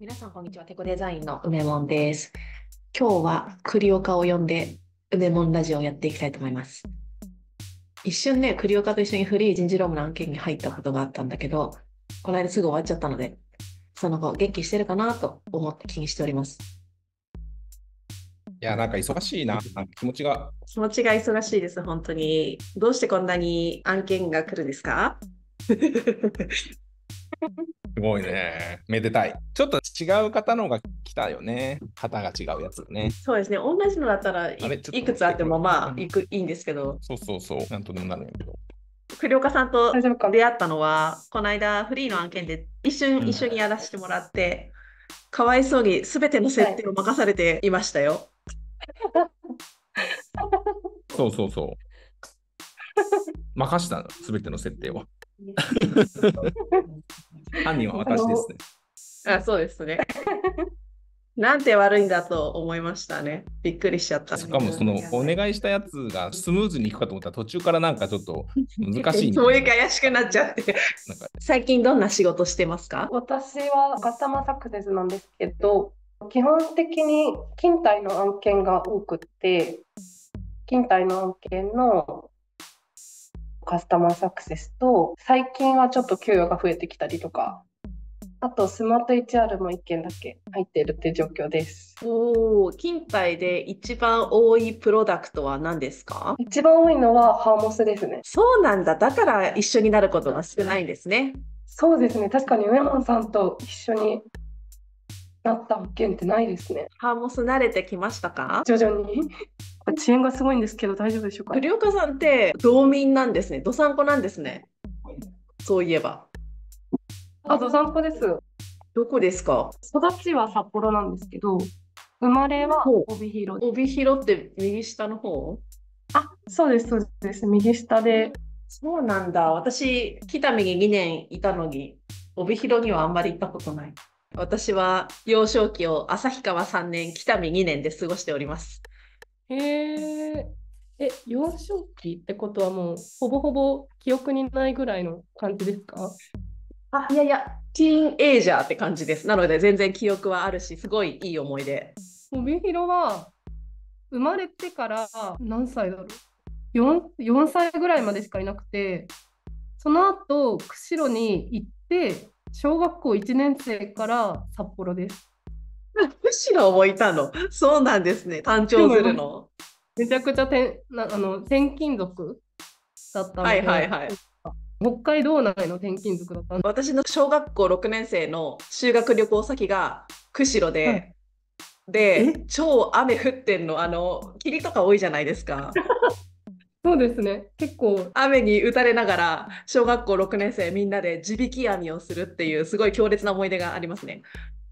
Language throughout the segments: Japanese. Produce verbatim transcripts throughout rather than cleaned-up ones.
皆さん、こんにちは。テコデザインの梅門です。今日は栗岡を呼んで、梅門ラジオをやっていきたいと思います。一瞬ね、栗岡と一緒にフリー人事労務の案件に入ったことがあったんだけど、この間すぐ終わっちゃったので、その後、元気してるかなと思って気にしております。 いや、なんか忙しいな。なんか気持ちが。 気持ちが忙しいです、本当に。どうしてこんなに案件が来るんですか？ すごいね。めでたい。ちょっと違う方のが来たよね。型が違うやつね。 そうですね。同じのだったらい、 あれ、ちょっといくつあってもまあうんいく、いいんですけど、 そうそうそう。なんとでもなるんやけど。 栗岡さんと大丈夫かな。 出会ったのは、この間フリーの案件で一瞬うん一緒にやらせてもらって、かわいそうに全ての設定を任されていましたよ。 そうそうそう。任したの、すべての設定を。犯人は私ですね。 あ、そうですね。なんて悪いんだと思いましたね。びっくりしちゃった。 しかもそのお願いしたやつがスムーズにいくかと思ったら途中からなんかちょっと難しい、ね。 もう一回怪しくなっちゃって。 なんか最近どんな仕事してますか？ 私はカスタマーサクセスなんですけど、基本的に勤怠の案件が多くって、勤怠の案件のカスタマーサクセスと、最近はちょっと給与が増えてきたりとか、あとスマート エイチアール もいっけんだけ入っているっていう状況です。 おお、勤怠で一番多いプロダクトは何ですか？ 一番多いのはハーモスですね。 そうなんだ。だから一緒になることが少ないんですね。 そうですね。確かに上門さんと一緒になった案件ってないですね。 ハーモス慣れてきましたか？ 徐々に。遅延がすごいんですけど大丈夫でしょうか。 栗岡さんって道民なんですね。どさんこなんですね。そういえば。 あ、どさんこです。 どこですか？ 育ちは札幌なんですけど、生まれはほう帯広。 帯広って右下の方？ あ、そうです、そうです。右下で。 そうなんだ。私、北見ににねんいたのに、帯広にはあんまり行ったことない。私は幼少期を旭川さんねん、北見にねんで過ごしております。 へえ。え、幼少期ってことはもう、ほぼほぼ記憶にないぐらいの感じですか？ あ、いやいや、ティーンエイジャーって感じです。なので全然記憶はあるし、すごいいい思い出。 帯広は、生まれてから何歳だろう 4, 4歳ぐらいまでしかいなくて、その後、釧路に行って、小学校いちねん生から札幌です。 釧路もいたの。そうなんですね。誕生するの。 めちゃくちゃてなあの転勤族だったので、 はいはいはい。 北海道内の転勤族だったんで、 私の小学校ろくねん生の修学旅行先が釧路で、 はい、 で、超雨降ってんの、あの、霧とか多いじゃないですか。 そうですね、結構、 雨に打たれながら、小学校ろくねん生みんなで地引き網をするっていう、すごい強烈な思い出がありますね。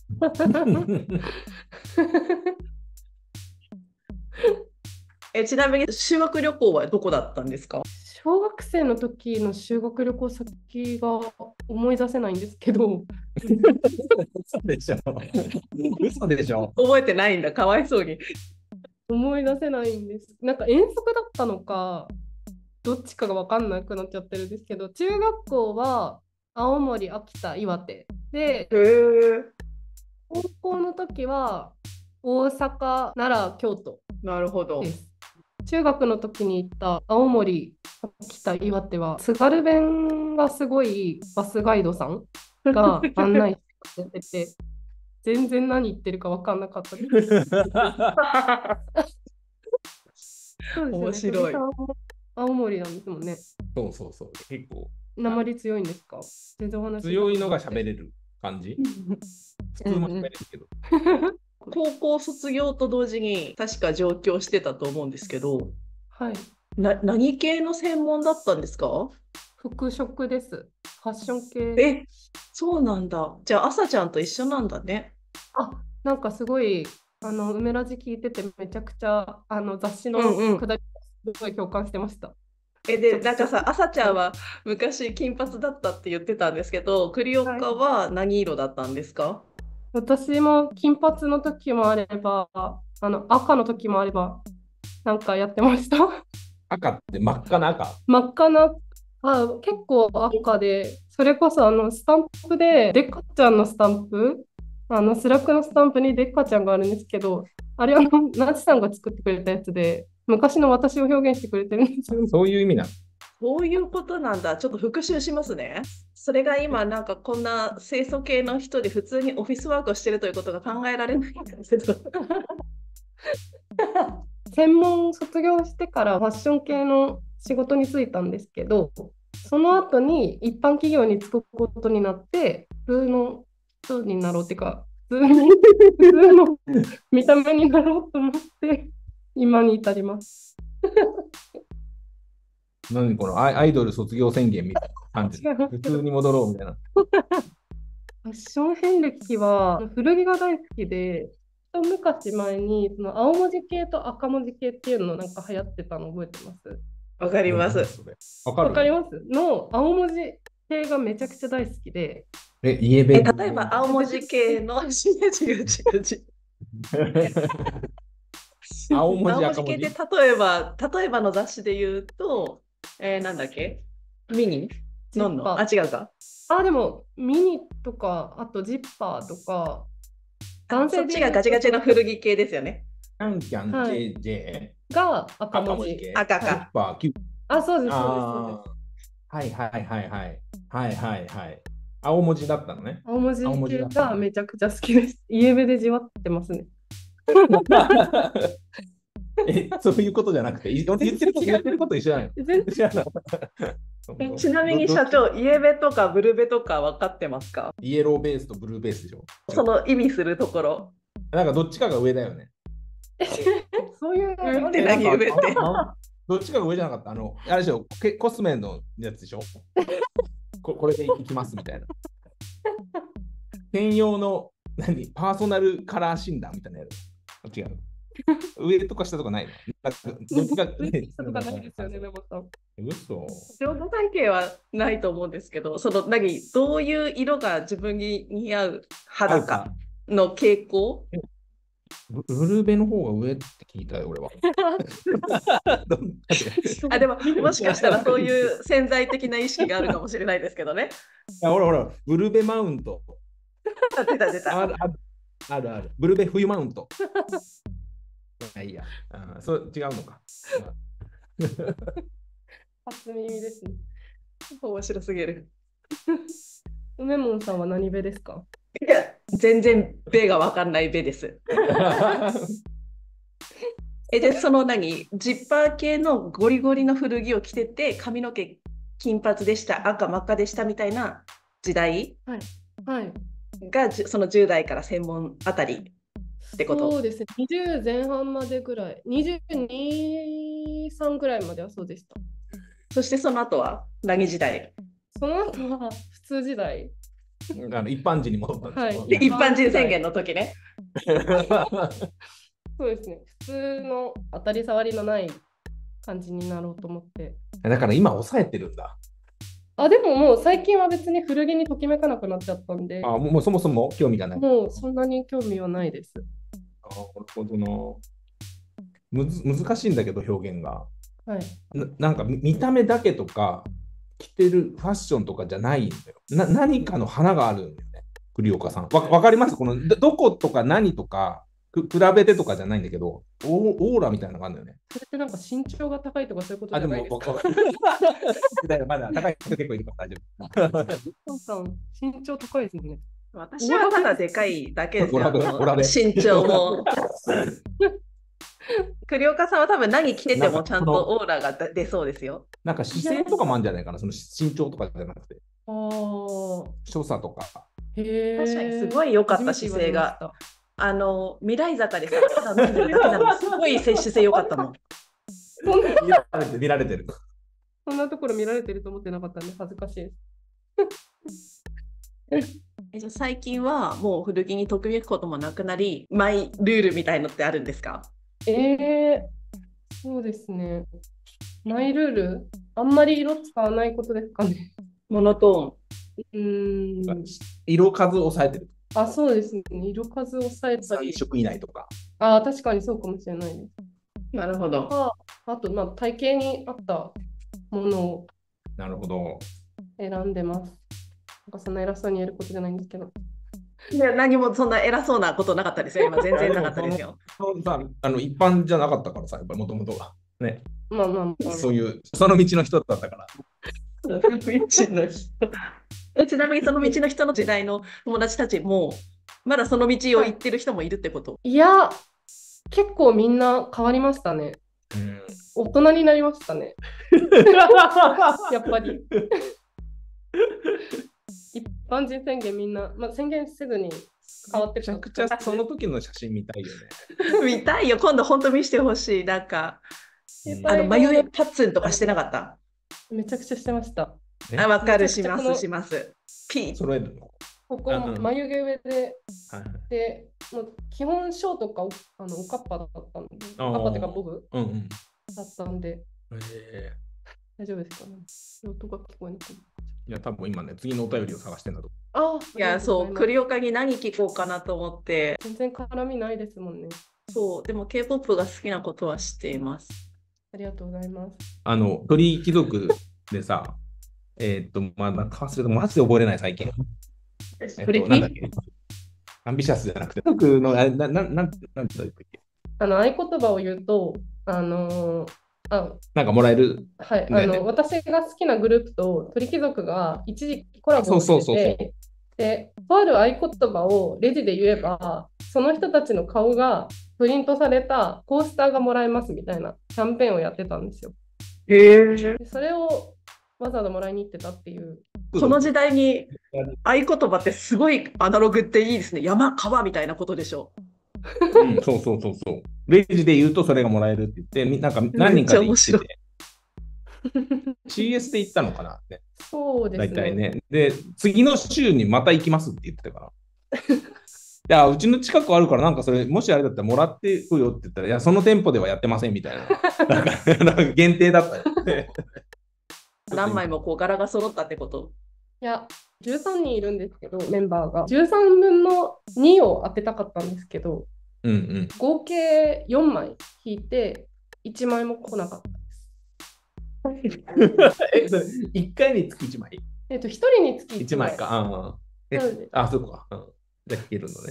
え、ちなみに修学旅行はどこだったんですか？ 小学生の時の修学旅行先が思い出せないんですけど、 嘘でしょ。嘘でしょ。 覚えてないんだ、かわいそうに。 思い出せないんです。なんか遠足だったのか、どっちかが分かんなくなっちゃってるんですけど、中学校は青森、秋田、岩手で、 へー、 高校の時は大阪、奈良、京都なるほど。 です。中学の時に行った青森、秋田、岩手は津軽弁がすごいバスガイドさんが案内してくれてて、全然何言ってるか分かんなかったです。そう面ですよね。 白い。 藤さんも青森なんですもんね。 そうそうそう。結構鉛強いんですか？全然お話強いのが聞かなくて。 喋れる感じ。普通もうんうん喋れるけど。 高校卒業と同時に確か上京してたと思うんですけど、 はい。 な、何系の専門だったんですか？ 服飾です。ファッション系。 え、そうなんだ。じゃあ、朝ちゃんと一緒なんだね。 あ、なんかすごい、あの、梅ラジ聞いててめちゃくちゃ、あの、雑誌うんのうん。 くだり、すごい共感してました。 え、で、 ちょっと、ちょっと、 なんかさ、朝ちゃんは昔金髪だったって言ってたんですけど、栗はい。 岡は何色だったんですか？ 私も金髪の時もあれば、あの、赤の時もあれば、なんかやってました。 赤って真っ赤な赤。 真っ赤な、あ、結構赤で、それこそあのスタンプで、デカちゃんのスタンプあの、スラックのスタンプにデッカちゃんがあるんですけど、あれはナチさんが作ってくれたやつで、昔の私を表現してくれてるんですよ。 そういう意味なの。 そういうことなんだ。ちょっと復習しますね。それが今、なんかこんな清楚系の人で普通にオフィスワークをしてるということが考えられないんですけど。 専門卒業してからファッション系の仕事に就いたんですけど、その後に一般企業に就くことになって、普通の人になろうっていうか、普通に普通の見た目になろうと思って、今に至ります。 何このアイアイドル卒業宣言みたいな感じ。 違います普通に戻ろうみたいな。 ファッション遍歴は古着が大好きで、一昔前にその青文字系と赤文字系っていうのなんか流行ってたの覚えてます？ わかります。 それわかるわかりますの青文字系がめちゃくちゃ大好きで、 え、イエベえ、例えば青文字系の、違う違う違う違う。 青文字青文赤文字字系って例えば、例えばの雑誌で言うと、えー、なんだっけミニのんのあ、違うか。 あ、でもミニとか、あとジッパーとか、男性そっちがガチガチの古着系ですよね。 キャンキャン ジェイジェイ、 が赤文字。 赤文字系。 赤かキュッパー、キュッあ、そうです、そうです、そうあです。 ーはいはいはいはい。はいはいはい。青文字だったのね。 青文字青文字系だったがめちゃくちゃ好きです。家ベでじわってますね。 え、そういうことじゃなくて、い言ってること言ってること一緒じゃないの？ 全一緒なえのちなみにど社長、イエベとかブルベとか分かってますか？ イエローベースとブルーベースでしょ。 その意味するところ。 なんかどっちかが上だよね。 そういううんってえなんか何上ってああどっちかが上じゃなかった。あの、あれでしょ、けコスメのやつでしょ。ここれでいきますみたいな。専用の何パーソナルカラー診断みたいなやつ。違う。上とか下とかないの？なんかどっちかとかないですよね、メモさん。 嘘。 上部関係はないと思うんですけど、その何どういう色が自分に似合う肌かの傾向。 ブブルーベの方が上って聞いたよ、俺は。どんあ、でももしかしたらそういう潜在的な意識があるかもしれないですけどね。 いやほらほら、ブルベマウント。 出た出た。 あるあるあるある。ブルベ冬マウント。いやいいや。あそう違うのか。 初耳ですね。 面白すぎる。 梅門さんは何ベですか？ いや、全然ベが分かんないベです。え、で、その何ジッパー系のゴリゴリの古着を着てて、髪の毛金髪でした、赤真っ赤でしたみたいな時代はい。はい。 が、じそのじゅう代から専門あたりってことそうですね。にじゅう前半までぐらい。にじゅうに、さんぐらいまではそうでした。 そしてその後は何時代その後は普通時代。 あの一般人に戻ったんですよ。 はいで一般人宣言の時ね。 そうですね。普通の当たり障りのない感じになろうと思って。 だから今抑えてるんだ。 あ、でももう最近は別に古着にときめかなくなっちゃったんで、 あもうもうそもそも興味がない。 もうそんなに興味はないです。 あなるほどな。むず難しいんだけど表現が。 はい。 ななんか見た目だけとか着てるファッションとかじゃないんだよ。な何かの花があるんだよね。栗岡さん。わわかりますこのどどことか何とかく比べてとかじゃないんだけど、オーオーラみたいなのがあるんだよね。 それってなんか身長が高いとかそういうことあ、でじゃないですか。 もわかる。だからまだ高い人結構いるから大丈夫。 さん、身長高いですね。 私はただでかいだけですよ。 オラでオラで身長も。栗岡さんは多分何着ててもちゃんとオーラが出そうですよ。 なんか姿勢とかもあるんじゃないかな、その身長とかじゃなくて。 ああ。 所作とか。 へえ。 確かにすごい良かった姿勢が。あの未来坂でさ、ただ飲んでるだけなのにすごい姿勢良かったもん。 見られてる見られてる。 そんなところ見られてると思ってなかったんで恥ずかしいです。 えじゃあ最近はもう古着にときめくこともなくなり、マイルールみたいのってあるんですか？ ええー、そうですね。マイルール、あんまり色使わないことですかね。 モノトーン。うーん。 色数を抑えてる。 あ、そうですね。色数を抑えたり。 さん色以内とか。 あ、確かにそうかもしれないです。 なるほど。 あ、あと、まあ、体型に合ったものをなるほど。 選んでます。なんかそんな偉そうにやることじゃないんですけど。 いや、何もそんな偉そうなことなかったですよ。今、全然なかったですよ。 そのさあの一般じゃなかったからさ、やっぱりもともとが。ね。 まあまあまあ、 そういう、その道の人だったから。 その道の人えちなみにその道の人の時代の友達たちも、まだその道を行ってる人もいるってこと。 いや、結構みんな変わりましたね。 うん、 大人になりましたね。やっぱり。一般人宣言みんな、まあ、宣言せずに変わってめちゃくちゃその時の写真見たいよね。 見たいよ、今度本当見せてほしい。なんか、 うんあの眉毛パッツンとかしてなかった？ めちゃくちゃしてました。 えあ、わかる、しめちゃくちゃこのます、します。ピー。 揃えるの。 ここうんうん眉毛上で、 はいはいで、もう基本ショーとかおあのおかっぱだったんで、 あーおかっぱっていうかボブうんうん。 だったんで、 え大丈夫ですかね。音が聞こえなくて。 ー、いや、多分今ね、次のお便りを探してんだと。 あいや、そう、栗よ。 岡に何聞こうかなと思って、 全然絡みないですもんね。 そう、でも K-ポップ が好きなことは知っています。 ありがとうございます。 あの、鳥貴族でさ、えーっと、まだ忘れた、マジで覚えれない最近。えっ鳥と、なんだっけアンビシャスじゃなくて、僕の、あれな、な、なん、なんて言ったっけあの、合言葉を言うと、あのーあ、 なんかもらえる。 はい、 ねあの、私が好きなグループと鳥貴族が一時期コラボをそうそうそうそしてて、で、とある合言葉をレジで言えば、その人たちの顔がプリントされたコースターがもらえますみたいなキャンペーンをやってたんですよ。 へえ。 でそれをわざわざもらいに行ってたっていう。 この時代に合言葉ってすごいアナログっていいですね。山、川みたいなことでしょ。 うん、そうそうそうそう。レジで言うとそれがもらえるって言って、みなんか何人かで言ってて。シーエス で行ったのかなね。 そうですね。 大体ね。で、次の週にまた行きますって言ってたから。いや、うちの近くあるから、なんかそれ、もしあれだったらもらってくよって言ったら、いや、その店舗ではやってませんみたいな。なんか、なんか限定だったよね。 何枚もこう柄が揃ったってこと。 いや、じゅうさんにんいるんですけど、メンバーが。じゅうさんぶんのにを当てたかったんですけど、 うんうん。 合計よんまい引いて、いちまいも来なかったです。 え、それ、いっかいにつきいちまいえっと、ひとりにつきいちまいか。ああ。えなので、 あ、そうか。うん。じゃあ、聞けるのね。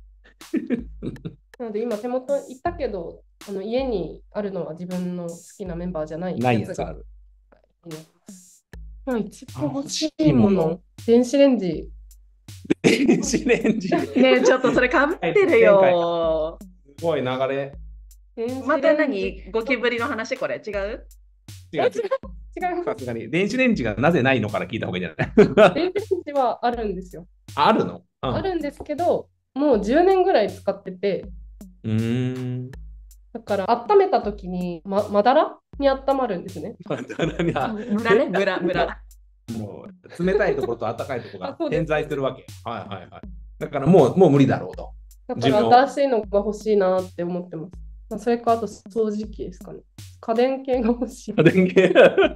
なので今手元行ったけど、あの家にあるのは自分の好きなメンバーじゃないないやつがやつある。 まあ、一番欲しいもの、電子レンジ。 電子レンジ。 ねえ、ちょっとそれかぶってるよ。 すごい流れ。 電子レンジまた何ゴキブリの話これ違う？ 違う。 違う。 さすがに。電子レンジがなぜないのから聞いた方がいいんじゃない電子レンジはあるんですよ。 あるの、うん、 あるんですけど、もうじゅうねんぐらい使ってて、 うーん。 だから温めた時にままだらに温まるんですね。 まだらにあ村ね、村、村。 もう冷たいところと暖かいところがあそうです点在するわけ。はいはいはい。だからもうもう無理だろうと。 だから新しいのが欲しいなって思ってます。まあ、それかあと掃除機ですかね。家電系が欲しい。 家電系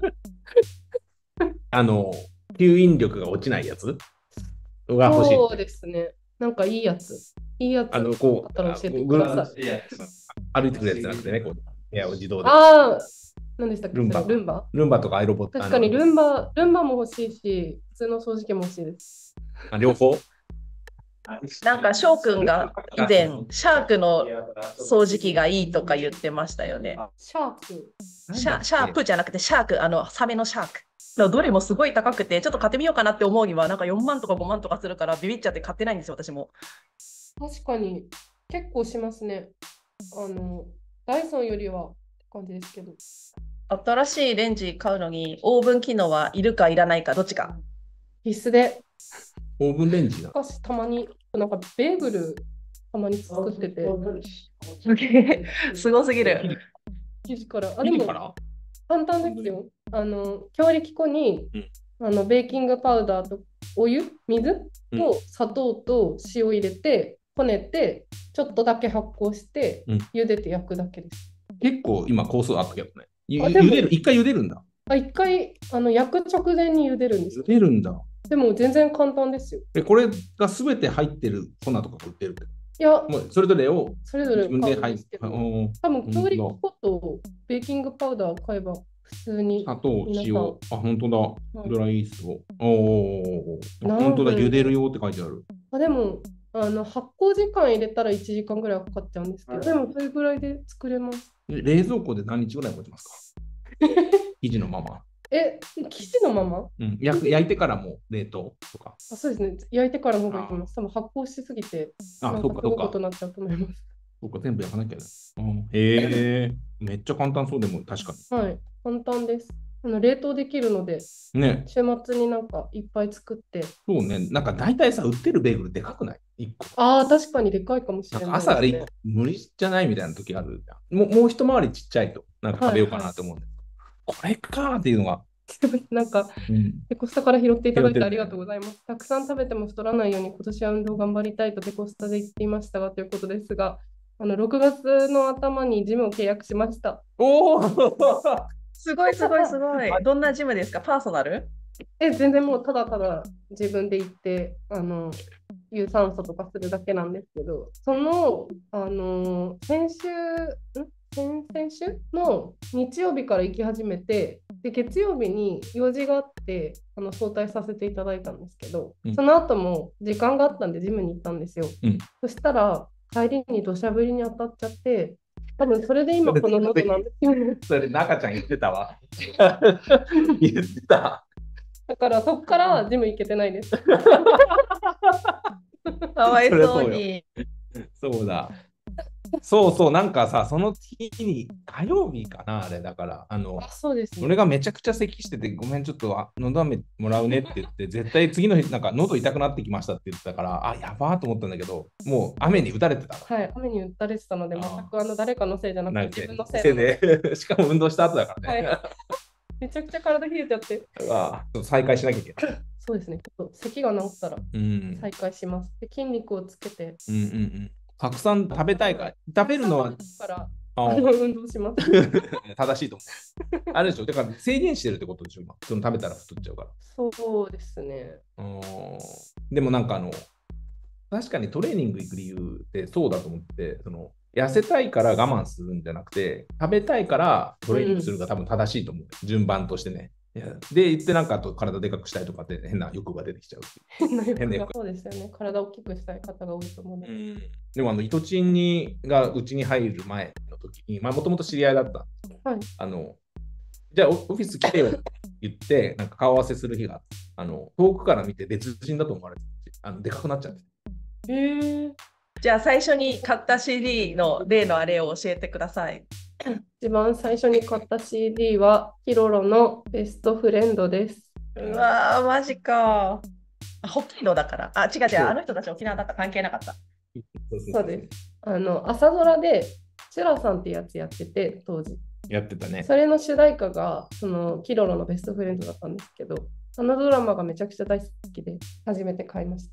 あの、吸引力が落ちないやつが欲しい。 そうですね。なんかいいやつ。いいやつ。 あの、こう、 あったら教えてください。 歩いてくるやつじゃなくてね、こう、部屋を自動で。 ああ、何でしたっけ？ ルンバ。 ルンバルンバとかアイロボット。 確かにルンバ、ルンバも欲しいし、普通の掃除機も欲しいです。 あ両方なんか翔くんが以前シャークの掃除機がいいとか言ってましたよね。 シャーク。 シャシャープじゃなくてシャーク、あのサメのシャーク。どれもすごい高くて、ちょっと買ってみようかなって思うにはなんかよんまんとかごまんとかするからビビっちゃって買ってないんですよ、私も。 確かに結構しますね。あの、ダイソンよりはって感じですけど。 新しいレンジ買うのにオーブン機能はいるかいらないかどっちか。 必須で。 オーブンレンジだ。 昔たまに、なんかベーグルたまに作ってて。 すごすぎる。 生地から。あ、でも簡単ですよ。あの、強力粉に、 うん、 あのベーキングパウダーとお湯、水と砂糖と塩入れて、こねて、ちょっとだけ発酵して、うん、茹でて焼くだけです。 結構今工数あったけどね。ゆあ茹でる、一回茹でるんだ。 あ、一回あの焼く直前に茹でるんですよ。 茹でるんだ。 でも全然簡単ですよ。 え、これがすべて入ってる粉とか売ってるけど。 いや、 もうそれぞれをそれぞれ自分で入ってる。多分、強力粉とベーキングパウダー買えば普通に。 砂糖、塩。あ、本当だ。ドライイースト。おお、本当だ。茹でるよって書いてある。 あ、でも、あの発酵時間入れたらいちじかんぐらいはかかっちゃうんですけど、でもそれぐらいで作れます。 冷蔵庫で何日ぐらい持ちますか？生地のまま。 え、生地のまま？ うん、焼く焼いてからも冷凍とか。 あ、そうですね。焼いてからの方がいいと思います。多分発酵しすぎて、 あ、 なんかすごいそっかそっか。 ことになっちゃうと思います。 そっか、全部焼かなきゃね。うん、へえ、めっちゃ簡単そうでも確かはい、簡単です。あの冷凍できるので、 に。ね、 週末になんかいっぱい作って。 そうね、なんか大体さ、売ってるベーグルでかくない？ いっ 個。 ああ、確かにでかいかもしなんれないですね。 か朝あれいっこ無理じゃないみたいな時あるじゃん。もう、もう一回りちっちゃいと、なんか食べようかなと思うんで。これかーっていうのが。 なんか、 うんデコスタから拾っていただい拾ってるてありがとうございます。たくさん食べても太らないように今年は運動頑張りたいとデコスタで言っていましたがということですが、あのろくがつの頭にジムを契約しました。 おおすごいすごいすごい。どんなジムですか？パーソナル？ え、全然もうただただ自分で行ってあの有酸素とかするだけなんですけど、その、あの先週、ん先々週の日曜日から行き始めて、で月曜日に用事があってあの早退させていただいたんですけど、 うんその後も時間があったんでジムに行ったんですよ。 うんそしたら帰りに土砂降りに当たっちゃって、多分それで今この喉なんですよね。 それ、中ちゃん言ってたわ。言ってた。 だからそこからジム行けてないです。 かわいそりゃそうよそうに。 そうだ。そうそう、なんかさ、その日に、火曜日かな、あれだから、あのあ、、そうですね。 俺がめちゃくちゃ咳してて、ごめん、ちょっとあ喉飴もらうねって言って、絶対次の日、なんか喉痛くなってきましたって言ってたから、あ、やばーと思ったんだけど、もう雨に打たれてたの。 はい、雨に打たれてたので、 あー全くあの誰かのせいじゃなくなんかて自分のせいせいなので、 で、しかも運動した後だからね。 はい、めちゃくちゃ体冷えちゃって。 うわちょっと再開しなきゃいけない。 そうですね、ちょっと咳が治ったらうん。 再開します。で、筋肉をつけて、 うんうんうん。たくさん食べたいから、食べるのはからああの運動します。 正しいと思う。あれでしょ、だから制限してるってことでしょ、今。その食べたら太っちゃうから。 そうですね。 うんでもなんかあの、確かにトレーニング行く理由ってそうだと思って、その痩せたいから我慢するんじゃなくて、食べたいからトレーニングするが多分正しいと思う。順番としてね。いやで、言ってなんかあと体でかくしたいとかって変な欲が出てきちゃうっていう。 変な欲変な欲がそうですよね。体を大きくしたい方が多いと思うので。 うんでもあの、イトチンにがうちに入る前の時に、まあもともと知り合いだった。 はい。 あの、じゃあオフィス来てよって言って、なんか顔合わせする日があってあの、遠くから見て別人だと思われてあのでかくなっちゃって。 えー、 じゃあ最初に買った シーディー の例のあれを教えてください。 一番最初に買った シーディー はキロロのベストフレンドです。 うわー、マジか。あ北海道だから。あ、違う違う。あの人たち沖縄だから関係なかった。 そうです。あの朝ドラでチュラさんってやつやってて、当時。 やってたね。 それの主題歌がそのキロロのベストフレンドだったんですけど、あのドラマがめちゃくちゃ大好きで初めて買いました。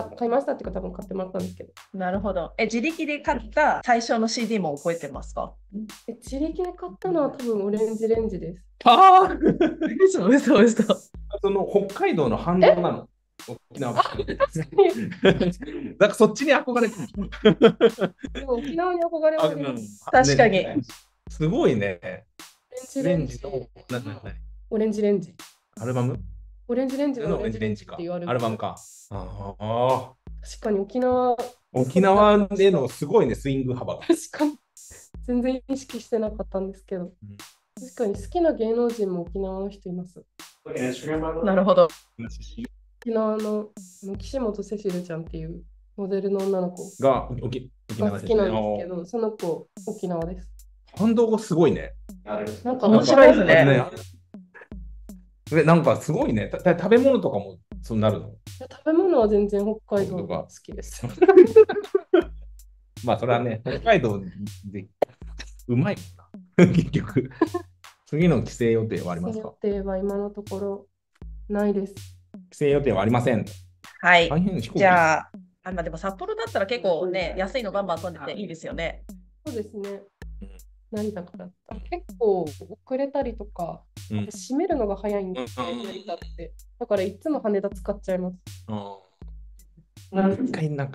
買いましたっていうか多分買ってもらったんですけど。 なるほど。え、自力で買った最初の シーディー も覚えてますか？ え自力で買ったのは多分オレンジレンジです。 ああ嘘嘘嘘。 その北海道の反動なの。沖縄ばっかり。だからそっちに憧れてる。 でも沖縄に憧れはあります。 確かに。 すごいね。 オレンジレンジのなななオレンジレンジ。 アルバムオレンジレンジののオレンジレンジかって言われる。 アルバムか。ああ。 確かに沖縄、 沖縄でのすごいね、スイング幅が。 確かに全然意識してなかったんですけど、 うん、 確かに好きな芸能人も沖縄の人います。 なるほど。 沖縄の岸本セシルちゃんっていうモデルの女の子が沖が好きなんですけど、その子沖縄です。 反動がすごいね。 なんか面白いですね。 え、なんかすごいね。た食べ物とかもそうなるの？ 食べ物は全然北海道が好きです。 まあそれはね、北海道でうまいもんな。結局。次の帰省予定はありますか？ 帰省予定は今のところないです。 帰省予定はありません。 はい。 大変飛行機じゃあ、あまあ、でも札幌だったら結構ね、安いのバンバン飛んでていいですよね。 そうですね。成田から結構遅れたりとか、うん、閉めるのが早いんですね、成田って。だからいつも羽田使っちゃいます。 何回なんか